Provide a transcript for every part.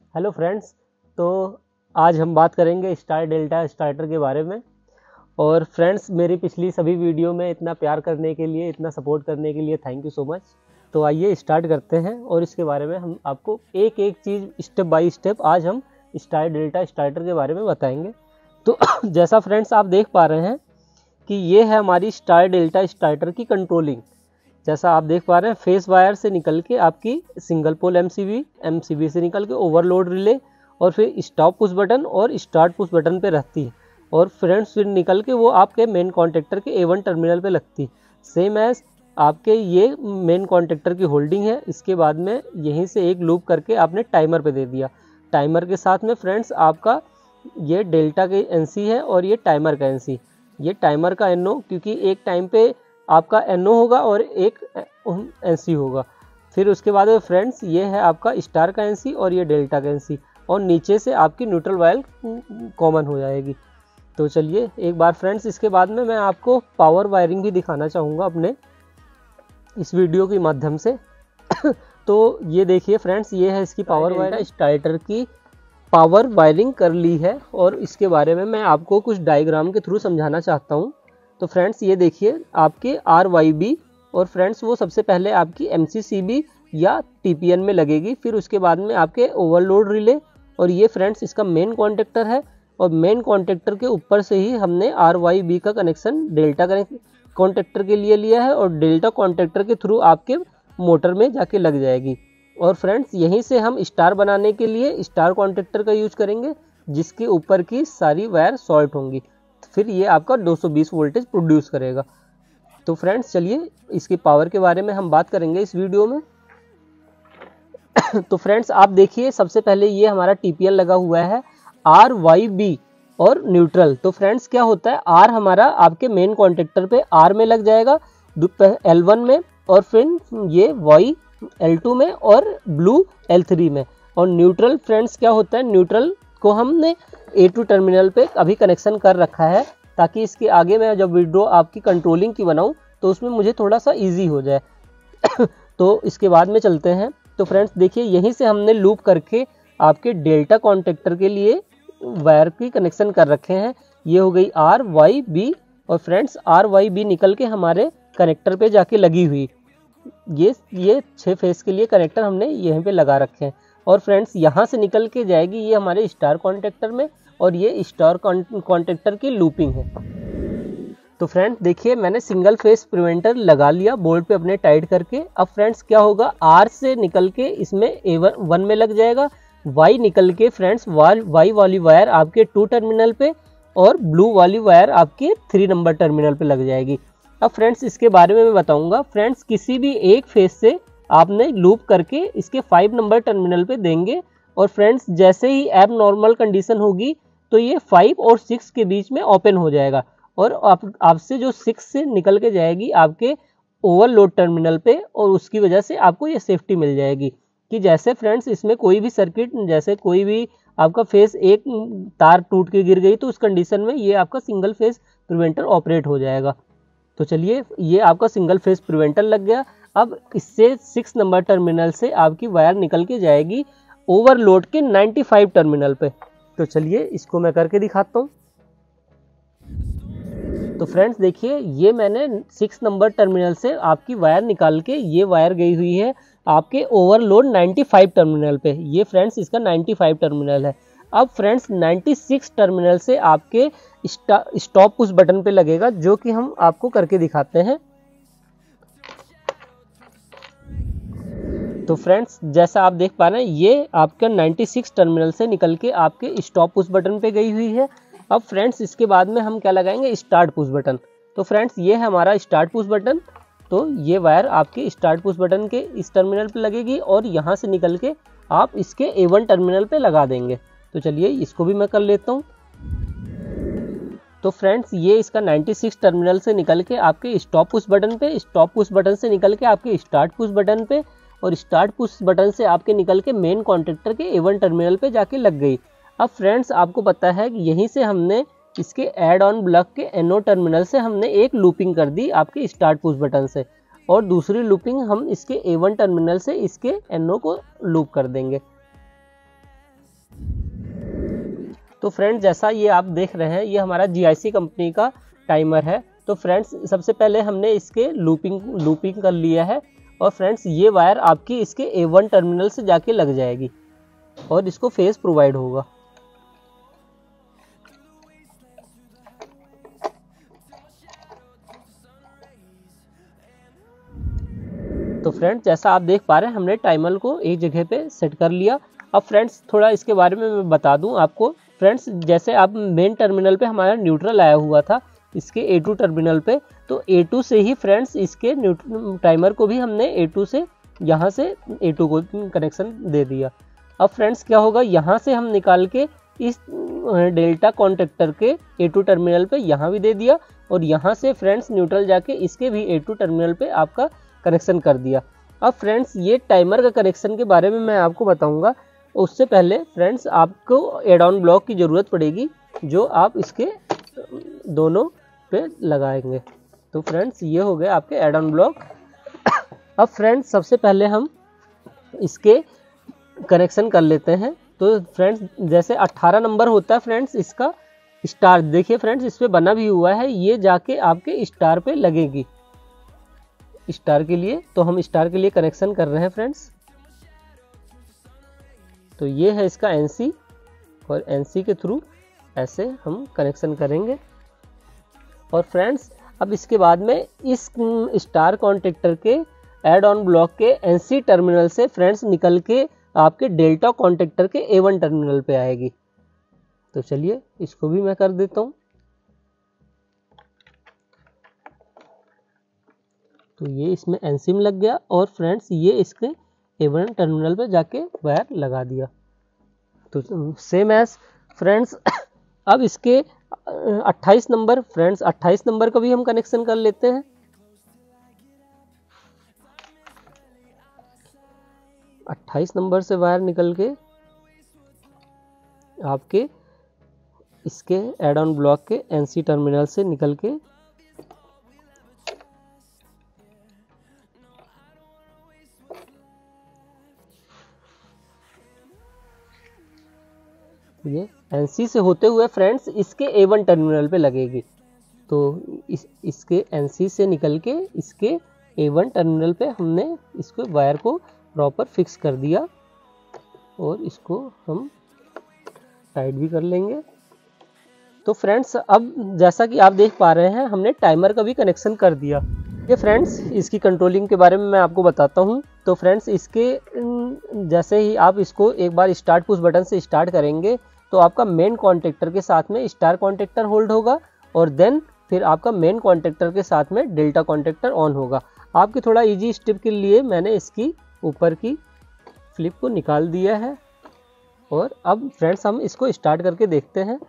Hello friends. तो आज हम बात करेंगे स्टार डेल्टा स्टार्टर के बारे में। और फ्रेंड्स, मेरी पिछली सभी वीडियो में इतना प्यार करने के लिए, इतना सपोर्ट करने के लिए थैंक यू सो मच। तो आइए स्टार्ट करते हैं और इसके बारे में हम आपको एक एक चीज़ स्टेप बाय स्टेप आज हम स्टार डेल्टा स्टार्टर के बारे में बताएंगे। तो जैसा फ्रेंड्स आप देख पा रहे हैं कि ये है हमारी स्टार डेल्टा स्टार्टर की कंट्रोलिंग। जैसा आप देख पा रहे हैं, फेस वायर से निकल के आपकी सिंगल पोल एमसीबी से निकल के ओवरलोड रिले और फिर स्टॉप पुश बटन और स्टार्ट पुश बटन पे रहती है। और फ्रेंड्स फिर निकल के वो आपके मेन कॉन्टेक्टर के A1 टर्मिनल पे लगती है। सेम एज आपके ये मेन कॉन्टेक्टर की होल्डिंग है। इसके बाद में यहीं से एक लूप करके आपने टाइमर पे दे दिया। टाइमर के साथ में फ्रेंड्स आपका ये डेल्टा के NC है और ये टाइमर का NC। ये टाइमर का NO, क्योंकि एक टाइम पे आपका NO होगा और एक NC होगा। फिर उसके बाद फ्रेंड्स ये है आपका स्टार का NC और ये डेल्टा का NC, और नीचे से आपकी न्यूट्रल वायर कॉमन हो जाएगी। तो चलिए एक बार फ्रेंड्स, इसके बाद में मैं आपको पावर वायरिंग भी दिखाना चाहूँगा अपने इस वीडियो के माध्यम से। तो ये देखिए फ्रेंड्स, ये है इसकी पावर वायरिंग। स्टार्टर की पावर वायरिंग कर ली है और इसके बारे में मैं आपको कुछ डायग्राम के थ्रू समझाना चाहता हूँ। तो फ्रेंड्स ये देखिए आपके RYB, और फ्रेंड्स वो सबसे पहले आपकी MCCB या TPN में लगेगी। फिर उसके बाद में आपके ओवरलोड रिले, और ये फ्रेंड्स इसका मेन कॉन्टेक्टर है। और मेन कॉन्टेक्टर के ऊपर से ही हमने RYB का कनेक्शन डेल्टा कॉन्टेक्टर के लिए लिया है, और डेल्टा कॉन्टेक्टर के थ्रू आपके मोटर में जाके लग जाएगी। और फ्रेंड्स यहीं से हम स्टार बनाने के लिए स्टार कॉन्टेक्टर का यूज करेंगे, जिसके ऊपर की सारी वायर शॉर्ट होंगी। फिर ये आपका 220 वोल्टेज प्रोड्यूस करेगा। तो फ्रेंड्स चलिए इसकी पावर के बारे में हम बात करेंगे इस वीडियो में। तो फ्रेंड्स आप देखिए, सबसे पहले ये हमारा TPN लगा हुआ है RYB और न्यूट्रल। तो फ्रेंड्स क्या होता है, R हमारा आपके मेन कॉन्टेक्टर पे R में लग जाएगा L1 में, और फिर ये Y L2 में और ब्लू L3 में। और न्यूट्रल फ्रेंड्स क्या होता है, न्यूट्रल को हमने A2 टर्मिनल पे अभी कनेक्शन कर रखा है, ताकि इसके आगे मैं जब वीडियो आपकी कंट्रोलिंग की बनाऊं तो उसमें मुझे थोड़ा सा इजी हो जाए। तो इसके बाद में चलते हैं। तो फ्रेंड्स देखिए, यहीं से हमने लूप करके आपके डेल्टा कॉन्टेक्टर के लिए वायर की कनेक्शन कर रखे हैं। ये हो गई RYB, और फ्रेंड्स RYB निकल के हमारे कनेक्टर पे जाके लगी हुई। ये 6 फेस के लिए कनेक्टर हमने यहीं पे लगा रखे हैं। और फ्रेंड्स यहाँ से निकल के जाएगी ये हमारे स्टार कॉन्टेक्टर में, और ये स्टार कॉन्टेक्टर की लूपिंग है। तो फ्रेंड्स देखिए, मैंने सिंगल फेस प्रिवेंटर लगा लिया बोर्ड पे अपने टाइट करके। अब फ्रेंड्स क्या होगा, R से निकल के इसमें A1 में लग जाएगा। Y निकल के फ्रेंड्स Y वाली वायर आपके 2 टर्मिनल पे, और ब्लू वाली वायर आपके 3 नंबर टर्मिनल पे लग जाएगी। अब फ्रेंड्स इसके बारे में मैं बताऊंगा। फ्रेंड्स किसी भी एक फेस से आपने लूप करके इसके 5 नंबर टर्मिनल पे देंगे, और फ्रेंड्स जैसे ही एब नॉर्मल कंडीशन होगी तो ये 5 और 6 के बीच में ओपन हो जाएगा, और आपसे जो 6 से निकल के जाएगी आपके ओवरलोड टर्मिनल पे, और उसकी वजह से आपको ये सेफ्टी मिल जाएगी कि जैसे फ्रेंड्स इसमें कोई भी सर्किट, जैसे कोई भी आपका फेस एक तार टूट के गिर गई तो उस कंडीशन में ये आपका सिंगल फेस प्रिवेंटर ऑपरेट हो जाएगा। तो चलिए, ये आपका सिंगल फेस प्रिवेंटर लग गया। अब इससे 6 नंबर टर्मिनल से आपकी वायर निकल के जाएगी ओवरलोड के 95 टर्मिनल पे। तो चलिए इसको मैं करके दिखाता हूँ। तो फ्रेंड्स देखिए, ये मैंने 6 नंबर टर्मिनल से आपकी वायर निकाल के, ये वायर गई हुई है आपके ओवरलोड 95 टर्मिनल पे। ये फ्रेंड्स इसका 95 टर्मिनल है। अब फ्रेंड्स 96 टर्मिनल से आपके स्टॉप पुश बटन पे लगेगा, जो कि हम आपको करके दिखाते हैं। तो फ्रेंड्स जैसा आप देख पा रहे हैं, ये आपका 96 टर्मिनल से निकल के आपके स्टॉप पुश बटन पे गई हुई है। अब फ्रेंड्स इसके बाद में हम क्या लगाएंगे, स्टार्ट पुश बटन। तो फ्रेंड्स ये है हमारा स्टार्ट पुश बटन। तो ये वायर आपके स्टार्ट पुश बटन के इस टर्मिनल पे लगेगी, और यहाँ से निकल के आप इसके A1 टर्मिनल पे लगा देंगे। तो चलिए इसको भी मैं कर लेता हूँ। तो फ्रेंड्स ये इसका 96 टर्मिनल से निकल के आपके स्टॉप पुश बटन पे, स्टॉप पुश बटन से निकल के आपके स्टार्ट पुश बटन पे, और स्टार्ट पुश बटन से आपके निकल के मेन कॉन्टेक्टर के A1 टर्मिनल पे जाके लग गई। अब फ्रेंड्स आपको पता है कि यहीं से हमने इसके एड ऑन ब्लॉक के NO टर्मिनल से हमने एक लूपिंग कर दी आपके स्टार्ट पुश बटन से, और दूसरी लूपिंग हम इसके A1 टर्मिनल से इसके NO को लूप कर देंगे। तो फ्रेंड्स जैसा ये आप देख रहे हैं, ये हमारा GIC कंपनी का टाइमर है। तो फ्रेंड्स सबसे पहले हमने इसके लूपिंग कर लिया है, और फ्रेंड्स ये वायर आपकी इसके A1 टर्मिनल से जाके लग जाएगी और इसको फेज प्रोवाइड होगा। तो फ्रेंड्स जैसा आप देख पा रहे हैं, हमने टाइमर को एक जगह पे सेट कर लिया। अब फ्रेंड्स थोड़ा इसके बारे में मैं बता दूं आपको। फ्रेंड्स जैसे आप मेन टर्मिनल पे हमारा न्यूट्रल आया हुआ था इसके A2 टर्मिनल पे, तो A2 से ही फ्रेंड्स इसके टाइमर को भी हमने A2 से यहाँ से A2 को कनेक्शन दे दिया। अब फ्रेंड्स क्या होगा, यहाँ से हम निकाल के इस डेल्टा कॉन्टेक्टर के A2 टर्मिनल पे यहाँ भी दे दिया, और यहाँ से फ्रेंड्स न्यूट्रल जाके इसके भी A2 टर्मिनल पे आपका कनेक्शन कर दिया। अब फ्रेंड्स ये टाइमर का कनेक्शन के बारे में मैं आपको बताऊंगा। उससे पहले फ्रेंड्स आपको एड ऑन ब्लॉक की ज़रूरत पड़ेगी, जो आप इसके दोनों पे लगाएंगे। तो फ्रेंड्स ये हो गए आपके एड ऑन ब्लॉक। अब फ्रेंड्स सबसे पहले हम इसके कनेक्शन कर लेते हैं। तो फ्रेंड्स जैसे 18 नंबर होता है फ्रेंड्स इसका स्टार, देखिए फ्रेंड्स इस पे बना भी हुआ है, ये जाके आपके स्टार पे लगेगी स्टार के लिए। तो हम स्टार के लिए कनेक्शन कर रहे हैं फ्रेंड्स। तो ये है इसका NC, और NC के थ्रू ऐसे हम कनेक्शन करेंगे। और फ्रेंड्स अब इसके बाद में इस स्टार कॉन्टेक्टर के एड ऑन ब्लॉक के NC टर्मिनल से फ्रेंड्स निकल के आपके डेल्टा कॉन्टेक्टर के A1 टर्मिनल पे आएगी। तो चलिए इसको भी मैं कर देता हूँ। तो ये इसमें NC में लग गया, और फ्रेंड्स ये इसके A1 टर्मिनल पे जाके वायर लगा दिया। तो सेम एज फ्रेंड्स अब इसके 28 नंबर, फ्रेंड्स 28 नंबर का भी हम कनेक्शन कर लेते हैं। अट्ठाईस नंबर से वायर निकल के आपके इसके एड ऑन ब्लॉक के NC टर्मिनल से निकल के ये NC से होते हुए फ्रेंड्स इसके A1 टर्मिनल पे लगेगी। तो इसके NC से निकल के इसके A1 टर्मिनल पे हमने इसको वायर को प्रॉपर फिक्स कर दिया, और इसको हम टाइट भी कर लेंगे। तो फ्रेंड्स अब जैसा कि आप देख पा रहे हैं, हमने टाइमर का भी कनेक्शन कर दिया। ये फ्रेंड्स इसकी कंट्रोलिंग के बारे में मैं आपको बताता हूँ। तो फ्रेंड्स इसके जैसे ही आप इसको एक बार स्टार्ट पुश बटन से स्टार्ट करेंगे, तो आपका मेन कॉन्टेक्टर के साथ में स्टार कॉन्टेक्टर होल्ड होगा, और देन फिर आपका मेन कॉन्टेक्टर के साथ में डेल्टा कॉन्टेक्टर ऑन होगा। आपके थोड़ा इजी स्टेप के लिए मैंने इसकी ऊपर की फ्लिप को निकाल दिया है, और अब फ्रेंड्स हम इसको स्टार्ट करके देखते हैं।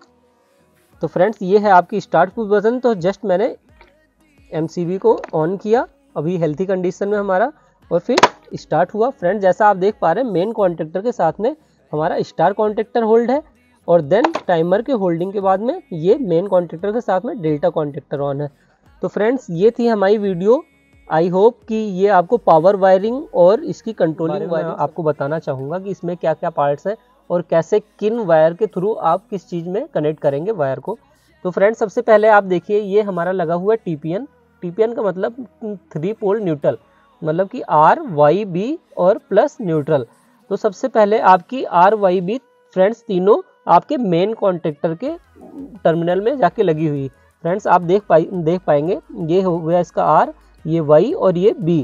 तो फ्रेंड्स ये है आपकी स्टार्ट पुश बटन। तो जस्ट मैंने MCB को ऑन किया, अभी हेल्थी कंडीशन में हमारा, और फिर स्टार्ट हुआ। फ्रेंड्स जैसा आप देख पा रहे हैं, मेन कॉन्टेक्टर के साथ में हमारा स्टार कॉन्टेक्टर होल्ड है, और देन टाइमर के होल्डिंग के बाद में ये मेन कॉन्टेक्टर के साथ में डेल्टा कॉन्टेक्टर ऑन है। तो फ्रेंड्स ये थी हमारी वीडियो। आई होप कि ये आपको पावर वायरिंग और इसकी कंट्रोलिंग वायरिंग आपको बताना चाहूँगा कि इसमें क्या क्या पार्ट्स हैं, और कैसे किन वायर के थ्रू आप किस चीज़ में कनेक्ट करेंगे वायर को। तो फ्रेंड्स सबसे पहले आप देखिए, ये हमारा लगा हुआ है TPN का मतलब 3 पोल न्यूट्रल, मतलब कि RYB और प्लस न्यूट्रल। तो सबसे पहले आपकी RYB फ्रेंड्स तीनों आपके मेन कॉन्टेक्टर के टर्मिनल में जाके लगी हुई। फ्रेंड्स आप देख पाएंगे ये हो गया इसका R, ये Y और ये B।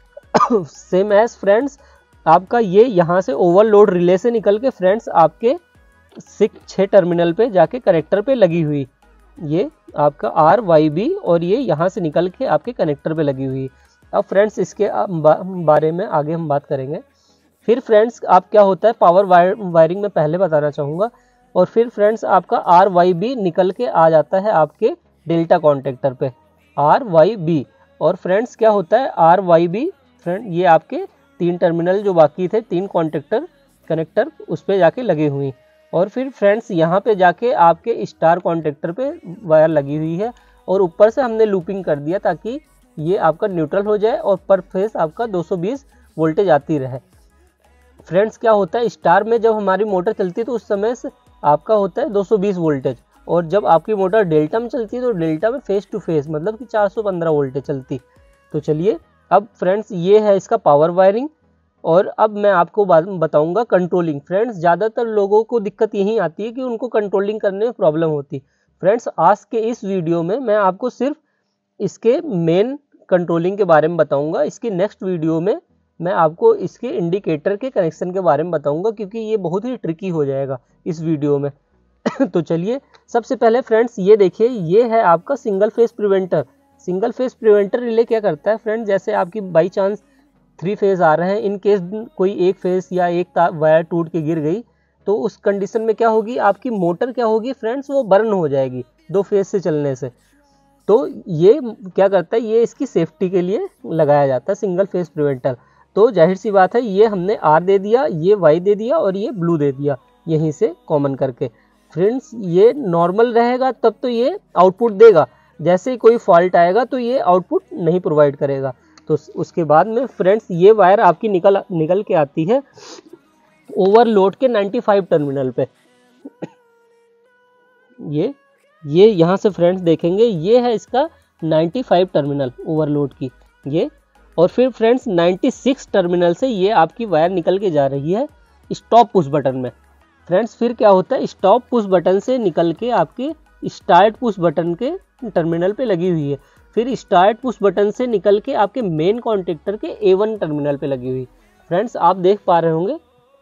सेम एज फ्रेंड्स आपका ये यहाँ से ओवरलोड रिले से निकल के फ्रेंड्स आपके 6 टर्मिनल पे जाके कनेक्टर पे लगी हुई, ये आपका RYB, और ये यहाँ से निकल के आपके कनेक्टर पे लगी हुई। अब फ्रेंड्स इसके बारे में आगे हम बात करेंगे। फिर फ्रेंड्स आप क्या होता है पावर वायरिंग में पहले बताना चाहूँगा, और फिर फ्रेंड्स आपका RYB निकल के आ जाता है आपके डेल्टा कॉन्टेक्टर पे RYB। और फ्रेंड्स क्या होता है RYB फ्रेंड, ये आपके 3 टर्मिनल जो बाकी थे, 3 कनेक्टर उस पर जाके लगे हुई। और फिर फ्रेंड्स यहाँ पे जाके आपके स्टार कॉन्टेक्टर पे वायर लगी हुई है, और ऊपर से हमने लूपिंग कर दिया ताकि ये आपका न्यूट्रल हो जाए और पर फेस आपका 220 वोल्टेज आती रहे। फ्रेंड्स क्या होता है स्टार में जब हमारी मोटर चलती है तो उस समय आपका होता है 220 वोल्टेज, और जब आपकी मोटर डेल्टा में चलती है तो डेल्टा में फेस टू फेस मतलब कि 415 वोल्टेज चलती। तो चलिए अब फ्रेंड्स ये है इसका पावर वायरिंग, और अब मैं आपको बताऊंगा कंट्रोलिंग। फ्रेंड्स ज़्यादातर लोगों को दिक्कत यही आती है कि उनको कंट्रोलिंग करने में प्रॉब्लम होती। फ्रेंड्स आज के इस वीडियो में मैं आपको सिर्फ इसके मेन कंट्रोलिंग के बारे में बताऊंगा। इसके नेक्स्ट वीडियो में मैं आपको इसके इंडिकेटर के कनेक्शन के बारे में बताऊंगा, क्योंकि ये बहुत ही ट्रिकी हो जाएगा इस वीडियो में। तो चलिए सबसे पहले फ्रेंड्स ये देखिए, ये है आपका single phase preventer. Single phase preventer relay क्या करता है फ्रेंड्स, जैसे आपकी बाई चांस 3 फेज आ रहे हैं, इन केस कोई एक फेस या एक वायर टूट के गिर गई तो उस कंडीशन में क्या होगी, आपकी मोटर क्या होगी फ्रेंड्स, वो बर्न हो जाएगी 2 फेज से चलने से। तो ये क्या करता है, ये इसकी सेफ्टी के लिए लगाया जाता है सिंगल फेस प्रिवेंटर। तो जाहिर सी बात है ये हमने आर दे दिया, ये वाई दे दिया और ये ब्लू दे दिया यहीं से कॉमन करके। फ्रेंड्स ये नॉर्मल रहेगा तब तो ये आउटपुट देगा, जैसे ही कोई फॉल्ट आएगा तो ये आउटपुट नहीं प्रोवाइड करेगा। तो उसके बाद में फ्रेंड्स ये वायर आपकी निकल के आती है ओवरलोड के 95 टर्मिनल पे। ये यहाँ से फ्रेंड्स देखेंगे, ये है इसका 95 टर्मिनल ओवरलोड की ये, और फिर फ्रेंड्स 96 टर्मिनल से ये आपकी वायर निकल के जा रही है स्टॉप पुश बटन में। फ्रेंड्स फिर क्या होता है, स्टॉप पुश बटन से निकल के आपके स्टार्ट पुश बटन के टर्मिनल पे लगी हुई है, फिर स्टार्ट पुश बटन से निकल के आपके मेन कॉन्टेक्टर के A1 टर्मिनल पे लगी हुई। फ्रेंड्स आप देख पा रहे होंगे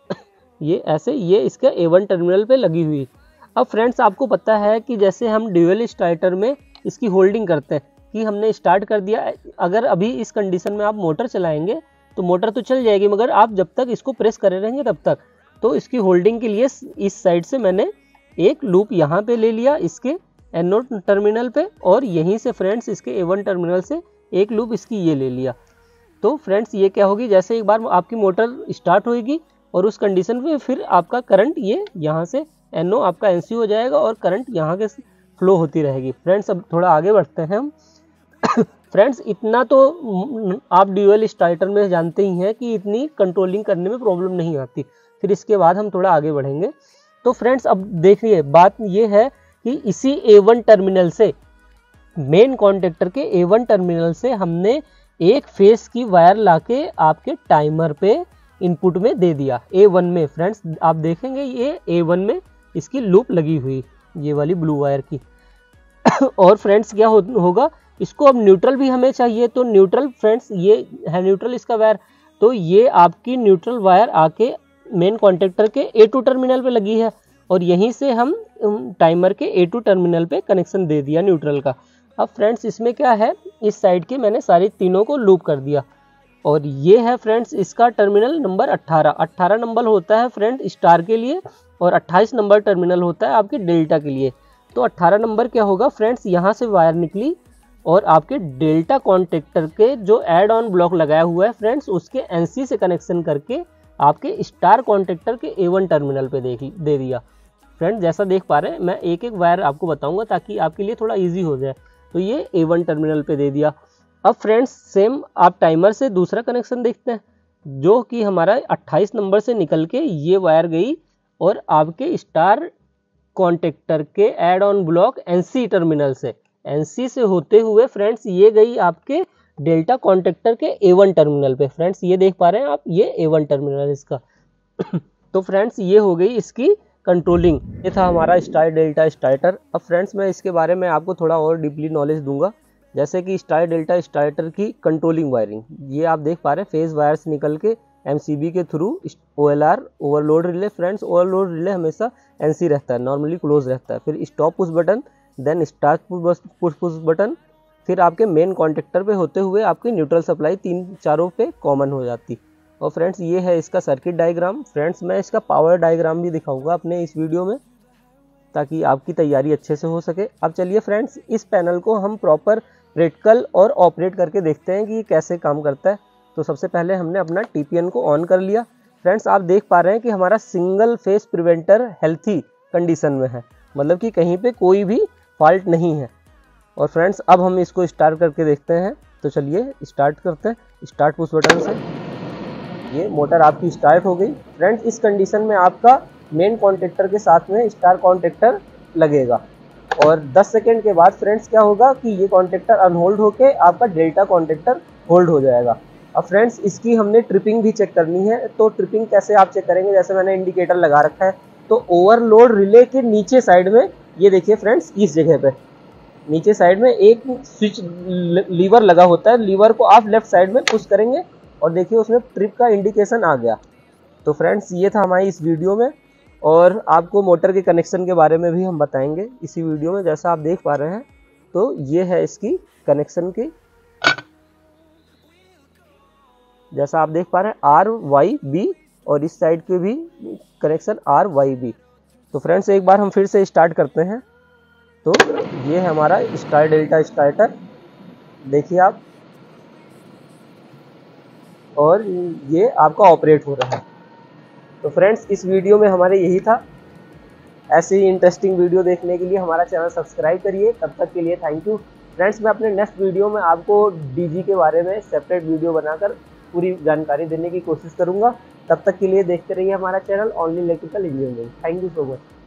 ये ऐसे, ये इसका A1 टर्मिनल पे लगी हुई। अब फ्रेंड्स आपको पता है कि जैसे हम ड्यूअल स्टार्टर में इसकी होल्डिंग करते हैं कि हमने स्टार्ट कर दिया, अगर अभी इस कंडीशन में आप मोटर चलाएंगे तो मोटर तो चल जाएगी, मगर आप जब तक इसको प्रेस करे रहेंगे तब तक। तो इसकी होल्डिंग के लिए इस साइड से मैंने एक लूप यहाँ पे ले लिया इसके एनोड टर्मिनल पे, और यहीं से फ्रेंड्स इसके A1 टर्मिनल से एक लूप इसकी ये ले लिया। तो फ्रेंड्स ये क्या होगी, जैसे एक बार आपकी मोटर स्टार्ट होगी और उस कंडीशन पे फिर आपका करंट ये यहाँ से NO आपका NC हो जाएगा और करंट यहाँ के फ्लो होती रहेगी। फ्रेंड्स अब थोड़ा आगे बढ़ते हैं हम। फ्रेंड्स इतना तो आप ड्यूअल स्टार्टर में जानते ही हैं कि इतनी कंट्रोलिंग करने में प्रॉब्लम नहीं आती। फिर इसके बाद हम थोड़ा आगे बढ़ेंगे। तो फ्रेंड्स अब देखिए बात ये है कि इसी A1 टर्मिनल से, मेन कॉन्टेक्टर के A1 टर्मिनल से हमने एक फेस की वायर लाके आपके टाइमर पे इनपुट में दे दिया A1 में। फ्रेंड्स आप देखेंगे ये A1 में इसकी लूप लगी हुई, ये वाली ब्लू वायर की। और फ्रेंड्स क्या होगा, इसको अब न्यूट्रल भी हमें चाहिए, तो न्यूट्रल फ्रेंड्स ये है न्यूट्रल इसका वायर, तो ये आपकी न्यूट्रल वायर आके मेन कॉन्टेक्टर के A2 टर्मिनल पे लगी है, और यहीं से हम टाइमर के A2 टर्मिनल पे कनेक्शन दे दिया न्यूट्रल का। अब फ्रेंड्स इसमें क्या है, इस साइड के मैंने सारी तीनों को लूप कर दिया, और ये है फ्रेंड्स इसका टर्मिनल नंबर 18 नंबर होता है फ्रेंड स्टार के लिए, और 28 नंबर टर्मिनल होता है आपके डेल्टा के लिए। तो 18 नंबर क्या होगा फ्रेंड्स, यहाँ से वायर निकली और आपके डेल्टा कॉन्टेक्टर के जो एड ऑन ब्लॉक लगाया हुआ है फ्रेंड्स उसके NC से कनेक्शन करके आपके स्टार कॉन्टेक्टर के A1 टर्मिनल पे दे दिया। फ्रेंड्स जैसा देख पा रहे हैं, मैं एक एक वायर आपको बताऊंगा ताकि आपके लिए थोड़ा इजी हो जाए। तो ये A1 टर्मिनल पे दे दिया। अब फ्रेंड्स सेम आप टाइमर से दूसरा कनेक्शन देखते हैं, जो कि हमारा 28 नंबर से निकल के ये वायर गई और आपके स्टार कॉन्टेक्टर के add on block NC terminal से, NC से होते हुए फ्रेंड्स ये गई आपके डेल्टा कॉन्टेक्टर के A1 टर्मिनल पे। फ्रेंड्स ये देख पा रहे हैं आप, ये A1 टर्मिनल इसका। तो फ्रेंड्स ये हो गई इसकी कंट्रोलिंग। ये था हमारा स्टार डेल्टा स्टार्टर। अब फ्रेंड्स मैं इसके बारे में आपको थोड़ा और डीपली नॉलेज दूंगा, जैसे कि स्टार डेल्टा स्टार्टर की कंट्रोलिंग वायरिंग। ये आप देख पा रहे हैं फेज वायर्स निकल के MCB के through OLR overload relay. Friends overload relay हमेशा NC रहता है, नॉर्मली क्लोज रहता है। फिर stop push button, then start push button, फिर आपके मेन कॉन्टेक्टर पे होते हुए आपकी न्यूट्रल सप्लाई 3-4 पे कॉमन हो जाती। और फ्रेंड्स ये है इसका सर्किट डायग्राम। फ्रेंड्स मैं इसका पावर डायग्राम भी दिखाऊंगा अपने इस वीडियो में, ताकि आपकी तैयारी अच्छे से हो सके। अब चलिए फ्रेंड्स इस पैनल को हम प्रॉपर रेटिकल और ऑपरेट करके देखते हैं कि ये कैसे काम करता है। तो सबसे पहले हमने अपना TPN को ऑन कर लिया। फ्रेंड्स आप देख पा रहे हैं कि हमारा single phase preventer healthy condition में है, मतलब कि कहीं पे कोई भी फॉल्ट नहीं है। और फ्रेंड्स अब हम इसको स्टार्ट करके देखते हैं। तो चलिए स्टार्ट करते हैं स्टार्ट पुश बटन से। ये मोटर आपकी स्टार्ट हो गई। फ्रेंड्स इस कंडीशन में आपका मेन कॉन्टेक्टर के साथ में स्टार कॉन्टेक्टर लगेगा। और 10 सेकेंड के बाद फ्रेंड्स क्या होगा कि ये कॉन्टेक्टर अनहोल्ड होके आपका डेल्टा कॉन्टेक्टर होल्ड हो जाएगा। अब फ्रेंड्स इसकी हमने ट्रिपिंग भी चेक करनी है। तो ट्रिपिंग कैसे आप चेक करेंगे, जैसे मैंने इंडिकेटर लगा रखा है, तो ओवरलोड रिले के नीचे साइड में ये देखिए फ्रेंड्स, इस जगह पे नीचे साइड में एक स्विच लीवर लगा होता है। लीवर को आप लेफ्ट साइड में पुश करेंगे और देखिए उसमें ट्रिप का इंडिकेशन आ गया। तो फ्रेंड्स ये था हमारी इस वीडियो में, और आपको मोटर के कनेक्शन के बारे में भी हम बताएंगे इसी वीडियो में। जैसा आप देख पा रहे हैं तो ये है इसकी कनेक्शन की, जैसा आप देख पा रहे हैं RYB, और इस साइड के भी कनेक्शन RYB। तो फ्रेंड्स एक बार हम फिर से स्टार्ट करते हैं। तो ये है हमारा स्टार डेल्टा स्टार्टर, देखिए आप, और ये आपका ऑपरेट हो रहा है। तो फ्रेंड्स इस वीडियो में हमारे यही था। ऐसे ही इंटरेस्टिंग वीडियो देखने के लिए हमारा चैनल सब्सक्राइब करिए। तब तक के लिए थैंक यू फ्रेंड्स। मैं अपने नेक्स्ट वीडियो में आपको DG के बारे में सेपरेट वीडियो बनाकर पूरी जानकारी देने की कोशिश करूंगा। तब तक के लिए देखते रहिए हमारा channel only electrical engineering. Thank you so much.